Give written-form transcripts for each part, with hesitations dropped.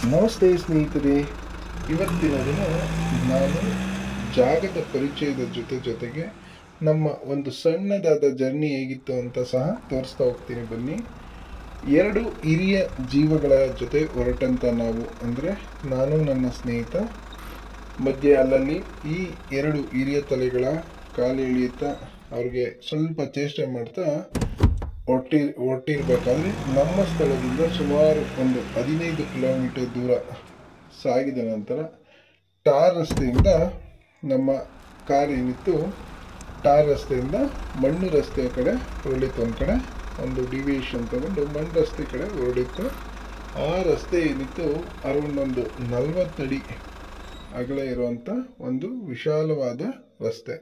ನಮಸ್ತೆ ಸ್ನೇಹಿತರೆ, ಇವತ್ತಿನ ದಿನ ನಾನು ಜಾಗದ ಪರಿಚಯದ ಜೊತೆಗೆ ನಮ್ಮ ಒಂದು ಸಣ್ಣದಾದ ಜರ್ನಿ ಹೇಗಿತ್ತು ಅಂತ ಸಹ ತೋರಿಸ್ತಾ ಹೋಗ್ತೀನಿ. ಬನ್ನಿ. ಎರಡು ಹಿರಿಯ ಜೀವಗಳ ಜೊತೆ ಹೊರಟಂತ ನಾವು, ಅಂದರೆ ನಾನು ನನ್ನ ಸ್ನೇಹಿತ, ಮಧ್ಯೆ ಅಲ್ಲಲ್ಲಿ ಈ ಎರಡು ಹಿರಿಯ ತಲೆಗಳ ಕಾಲು ಎಳೆಯುತ್ತಾ ಅವ್ರಿಗೆ ಸ್ವಲ್ಪ ಚೇಷ್ಟೆ ಮಾಡ್ತಾ ಹೊರಟಿರ್ಬೇಕಾದ್ರೆ ನಮ್ಮ ಸ್ಥಳದಿಂದ ಸುಮಾರು ಒಂದು 15 ಕಿಲೋಮೀಟರ್ ದೂರ ಸಾಗಿದ ನಂತರ ಟಾರ್ ರಸ್ತೆಯಿಂದ ನಮ್ಮ ಕಾರ್ ಏನಿತ್ತು, ಟಾರ್ ರಸ್ತೆಯಿಂದ ಮಣ್ಣು ರಸ್ತೆಯ ಕಡೆ ಹೊರಳಿತ್ತು. ಒಂದು ಕಡೆ ಒಂದು ಡಿವಿಯೇಷನ್ ತಗೊಂಡು ಮಣ್ಣು ರಸ್ತೆ ಕಡೆ ಹೊರಡಿತ್ತು. ಆ ರಸ್ತೆ ಏನಿತ್ತು ಅರೌಂಡ್ ಒಂದು 40 ಅಡಿ ಅಗಲ ಇರುವಂಥ ಒಂದು ವಿಶಾಲವಾದ ರಸ್ತೆ.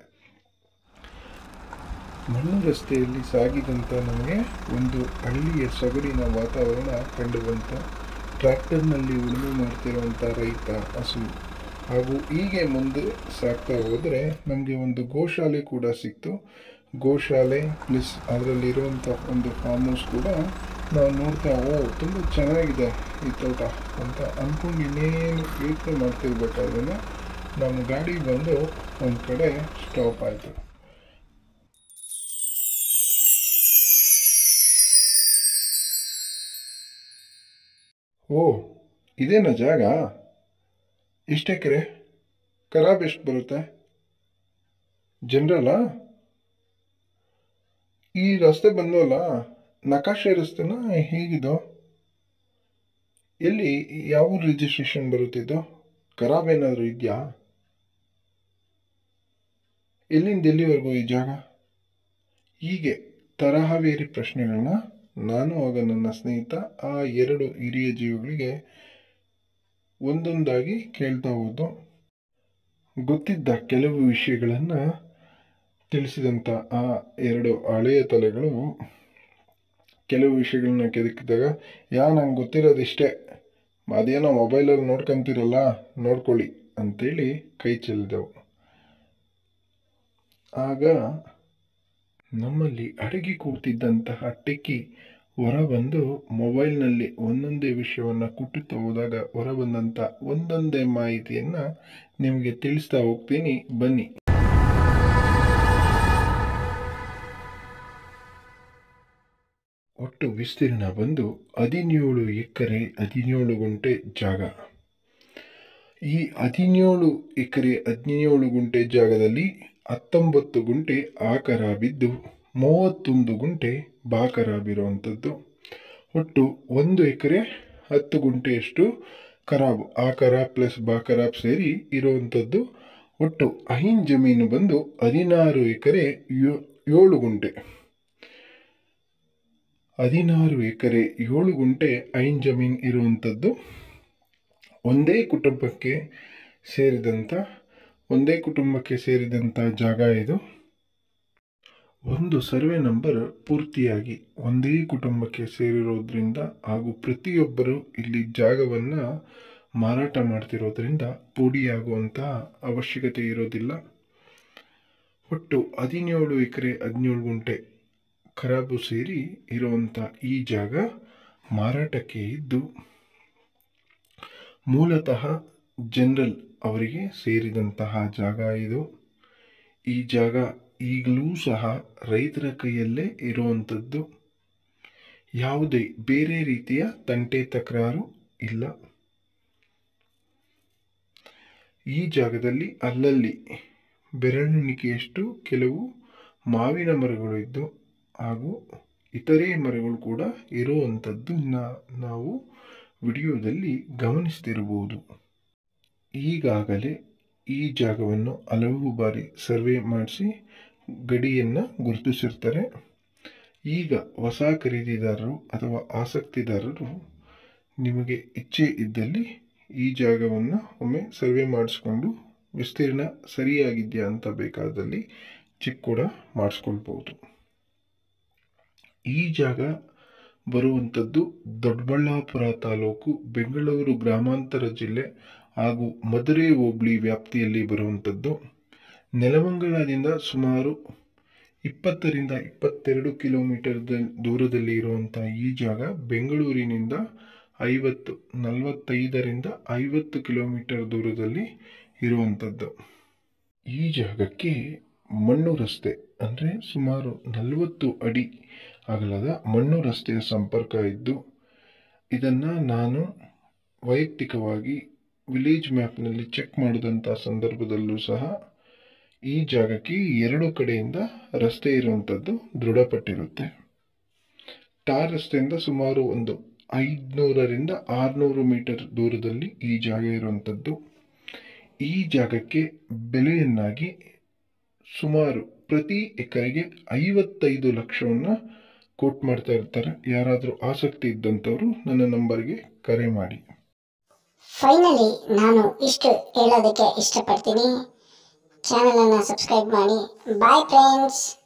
ಮಣ್ಣು ರಸ್ತೆಯಲ್ಲಿ ಸಾಗಿದಂಥ ನಮಗೆ ಒಂದು ಹಳ್ಳಿಯ ಸೊಗಡಿನ ವಾತಾವರಣ ಕಂಡುಬಂತು. ಟ್ರ್ಯಾಕ್ಟರ್ನಲ್ಲಿ ಉಳುಮೆ ಮಾಡ್ತಿರುವಂಥ ರೈತ, ಹಸು, ಹಾಗೂ ಹೀಗೆ ಮುಂದೆ ಸಾಗ್ತಾ ಹೋದರೆ ನಮಗೆ ಒಂದು ಗೋಶಾಲೆ ಕೂಡ ಸಿಕ್ತು. ಗೋಶಾಲೆ ಪ್ಲಸ್ ಅದರಲ್ಲಿರುವಂಥ ಒಂದು ಫಾರ್ಮ್ ಹೌಸ್ ಕೂಡ ನಾವು ನೋಡ್ತಾ, ತುಂಬ ಚೆನ್ನಾಗಿದೆ ಈ ತೋಟ ಅಂತ ಅಂದ್ಕೊಂಡು ಇನ್ನೇನು ಯೋಚನೆ ಮಾಡ್ತಿರ್ಬೇಕಾದ್ರೆ ನಮ್ಮ ಗಾಡಿ ಬಂದು ಒಂದು ಕಡೆ ಸ್ಟಾಪ್ ಆಯಿತು. ಇದೇನಾ ಜಾಗ? ಎಷ್ಟು ಎಕರೆ? ಖರಾಬ್ ಎಷ್ಟು ಬರುತ್ತೆ? ಜನರಲ್ಲ? ಈ ರಸ್ತೆ ಬಂದವಲ್ಲ, ನಕಾಶೆ ರಸ್ತೆನ ಹೇಗಿದು? ಎಲ್ಲಿ ಯಾವ ರಿಜಿಸ್ಟ್ರೇಷನ್ ಬರುತ್ತಿದ್ದು? ಖರಾಬ್ ಏನಾದರೂ ಇದೆಯಾ? ಎಲ್ಲಿಂದ ಎಲ್ಲಿವರೆಗೂ ಈ ಜಾಗ? ಹೀಗೆ ತರಹವೇರಿ ಪ್ರಶ್ನೆಗಳನ್ನ ನಾನು ಆಗ ನನ್ನ ಸ್ನೇಹಿತ ಆ ಎರಡು ಹಿರಿಯ ಜೀವಗಳಿಗೆ ಒಂದೊಂದಾಗಿ ಕೇಳ್ತಾ ಹೋದು. ಗೊತ್ತಿದ್ದ ಕೆಲವು ವಿಷಯಗಳನ್ನು ತಿಳಿಸಿದಂಥ ಆ ಎರಡು ಹಳೆಯ ತಲೆಗಳು ಕೆಲವು ವಿಷಯಗಳನ್ನ ಕೆದಕಿದಾಗ, ನಂಗೆ ಗೊತ್ತಿರೋದಿಷ್ಟೇ, ಅದೇನೋ ಮೊಬೈಲಲ್ಲಿ ನೋಡ್ಕೊಂತೀರಲ್ಲ, ನೋಡ್ಕೊಳ್ಳಿ ಅಂತೇಳಿ ಕೈ ಚೆಲ್ಲಿದೆವು. ಆಗ ನಮ್ಮಲ್ಲಿ ಅಡಗಿ ಕೂತಿದ್ದಂತಹ ಟೆಕ್ಕಿ ಹೊರಬಂದು ಮೊಬೈಲ್ನಲ್ಲಿ ಒಂದೊಂದೇ ವಿಷಯವನ್ನು ಕುಟ್ಟುತ್ತಾ ಹೋದಾಗ ಹೊರಬಂದಂಥ ಒಂದೊಂದೇ ಮಾಹಿತಿಯನ್ನು ನಿಮಗೆ ತಿಳಿಸ್ತಾ ಹೋಗ್ತೀನಿ. ಬನ್ನಿ. ಒಟ್ಟು ವಿಸ್ತೀರ್ಣ ಬಂದು 17 ಎಕರೆ 17 ಗುಂಟೆ ಜಾಗ. ಈ 17 ಎಕರೆ 17 ಗುಂಟೆ ಜಾಗದಲ್ಲಿ 19 ಗುಂಟೆ ಆಕರ ಬಿದ್ದು 31 ಗುಂಟೆ ಬಾಕರ ಬಿರುವಂಥದ್ದು. ಒಟ್ಟು 1 ಎಕರೆ 10 ಗುಂಟೆಯಷ್ಟು ಖರಾಬು, ಆಕರ ಪ್ಲಸ್ ಬಾಕರಾಬ್ ಸೇರಿ ಇರುವಂಥದ್ದು. ಒಟ್ಟು ಐನ್ ಜಮೀನು ಬಂದು 16 ಎಕರೆ 7 ಗುಂಟೆ. 16 ಎಕರೆ 7 ಗುಂಟೆ ಐನ್ ಜಮೀನು ಇರುವಂಥದ್ದು. ಒಂದೇ ಕುಟುಂಬಕ್ಕೆ ಸೇರಿದಂಥ ಜಾಗ ಇದು. ಒಂದು ಸರ್ವೆ ನಂಬರ್ ಪೂರ್ತಿಯಾಗಿ ಒಂದೇ ಕುಟುಂಬಕ್ಕೆ ಸೇರಿರೋದ್ರಿಂದ ಹಾಗೂ ಪ್ರತಿಯೊಬ್ಬರು ಇಲ್ಲಿ ಜಾಗವನ್ನು ಮಾರಾಟ ಮಾಡ್ತಿರೋದ್ರಿಂದ ಪೋಡಿಯಾಗುವಂಥ ಅವಶ್ಯಕತೆ ಇರೋದಿಲ್ಲ. ಒಟ್ಟು 17 ಎಕರೆ 17 ಗುಂಟೆ ಖರಾಬು ಸೇರಿ ಇರುವಂಥ ಈ ಜಾಗ ಮಾರಾಟಕ್ಕೆ ಇದ್ದು, ಮೂಲತಃ ಜನರಲ್ ಅವರಿಗೆ ಸೇರಿದಂತಹ ಜಾಗ ಇದು. ಈ ಜಾಗ ಈಗಲೂ ಸಹ ರೈತರ ಕೈಯಲ್ಲೇ ಇರುವಂಥದ್ದು. ಯಾವುದೇ ಬೇರೆ ರೀತಿಯ ತಂಟೆ ತಕರಾರು ಇಲ್ಲ. ಈ ಜಾಗದಲ್ಲಿ ಅಲ್ಲಲ್ಲಿ ಬೆರಳೆಣಿಕೆಯಷ್ಟು ಕೆಲವು ಮಾವಿನ ಮರಗಳು ಇದ್ದು ಹಾಗೂ ಇತರೆ ಮರಗಳು ಕೂಡ ಇರುವಂಥದ್ದನ್ನು ನಾವು ವಿಡಿಯೋದಲ್ಲಿ ಗಮನಿಸ್ತಿರಬಹುದು. ಈಗಾಗಲೇ ಈ ಜಾಗವನ್ನು ಹಲವು ಬಾರಿ ಸರ್ವೆ ಮಾಡಿಸಿ ಗಡಿಯನ್ನು ಗುರುತಿಸಿರ್ತಾರೆ. ಈಗ ಹೊಸ ಖರೀದಿದಾರರು ಅಥವಾ ಆಸಕ್ತಿದಾರರು ನಿಮಗೆ ಇಚ್ಛೆ ಇದ್ದಲ್ಲಿ ಈ ಜಾಗವನ್ನು ಒಮ್ಮೆ ಸರ್ವೆ ಮಾಡಿಸ್ಕೊಂಡು ವಿಸ್ತೀರ್ಣ ಸರಿಯಾಗಿದೆಯಾ ಅಂತ ಬೇಕಾದಲ್ಲಿ ಚೆಕ್ ಕೂಡ ಮಾಡಿಸ್ಕೊಳ್ಬೋದು. ಈ ಜಾಗ ಬರುವಂಥದ್ದು ದೊಡ್ಡಬಳ್ಳಾಪುರ ತಾಲೂಕು, ಬೆಂಗಳೂರು ಗ್ರಾಮಾಂತರ ಜಿಲ್ಲೆ ಹಾಗೂ ಮಧುರೆ ಹೋಬಳಿ ವ್ಯಾಪ್ತಿಯಲ್ಲಿ ಬರುವಂಥದ್ದು. ನೆಲಮಂಗಲದಿಂದ ಸುಮಾರು 20 ರಿಂದ 22 ಕಿಲೋಮೀಟರ್ ದೂರದಲ್ಲಿ ಇರುವಂಥ ಈ ಜಾಗ ಬೆಂಗಳೂರಿನಿಂದ 45ರಿಂದ 50 ಕಿಲೋಮೀಟರ್ ದೂರದಲ್ಲಿ ಇರುವಂಥದ್ದು. ಈ ಜಾಗಕ್ಕೆ ಮಣ್ಣು ರಸ್ತೆ ಅಂದರೆ ಸುಮಾರು 40 ಅಡಿ ಅಗಲದ ಮಣ್ಣು ರಸ್ತೆಯ ಸಂಪರ್ಕ ಇದ್ದು, ಇದನ್ನು ನಾನು ವೈಯಕ್ತಿಕವಾಗಿ ವಿಲೇಜ್ ಮ್ಯಾಪ್ನಲ್ಲಿ ಚೆಕ್ ಮಾಡಿದಂಥ ಸಂದರ್ಭದಲ್ಲೂ ಸಹ ಈ ಜಾಗಕ್ಕೆ 2 ಕಡೆಯಿಂದ ರಸ್ತೆ ಇರುವಂಥದ್ದು ದೃಢಪಟ್ಟಿರುತ್ತೆ. ಟಾರ್ ರಸ್ತೆಯಿಂದ ಸುಮಾರು ಒಂದು 500ರಿಂದ 600 ಮೀಟರ್ ದೂರದಲ್ಲಿ ಈ ಜಾಗ ಇರುವಂಥದ್ದು. ಈ ಜಾಗಕ್ಕೆ ಬೆಲೆಯನ್ನಾಗಿ ಸುಮಾರು ಪ್ರತಿ ಎಕರೆಗೆ 55 ಲಕ್ಷವನ್ನು ಕೋಟ್ ಮಾಡ್ತಾ ಇರ್ತಾರೆ. ಯಾರಾದರೂ ಆಸಕ್ತಿ ಇದ್ದಂಥವರು ನನ್ನ ನಂಬರ್ಗೆ ಕರೆ ಮಾಡಿ. ಫೈನಲಿ ನಾನು ಇಷ್ಟು ಹೇಳೋದಕ್ಕೆ ಇಷ್ಟಪಡ್ತೀನಿ. ಚಾನಲನ್ನು ಸಬ್ಸ್ಕ್ರೈಬ್ ಮಾಡಿ. Bye friends.